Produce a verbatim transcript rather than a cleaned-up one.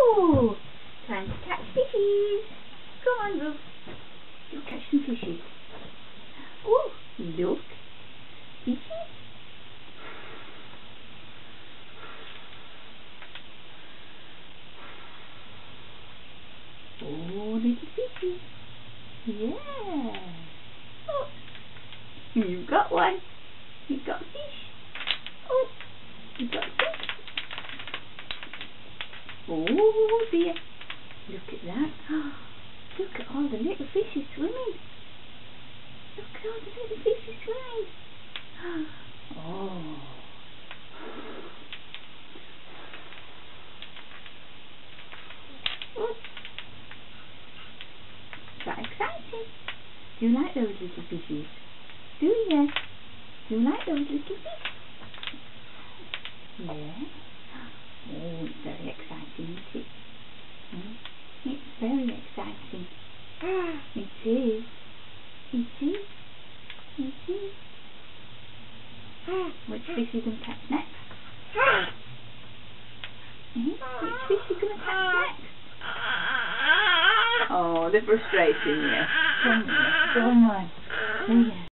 Oh, time to catch fishies. Come on, love. You'll catch some fishies. Oh, look. Fishies. Oh, little fishies. Yeah. Oh, you've got one. You've got fish. Oh, you've got fish. Oh dear. Look at that. Oh, look at all the little fishes swimming. Look at all the little fishes swimming. Oh. Oh. Is that exciting? Do you like those little fishes? Do you? Do you like those little fish? Yeah. Oh, it's very exciting, isn't it? Hmm? It's very exciting. It is. It is. It is. Which fish are you going to catch next? Hmm? Which fish are you going to catch next? Oh, they're frustrating you. Come on. Come on.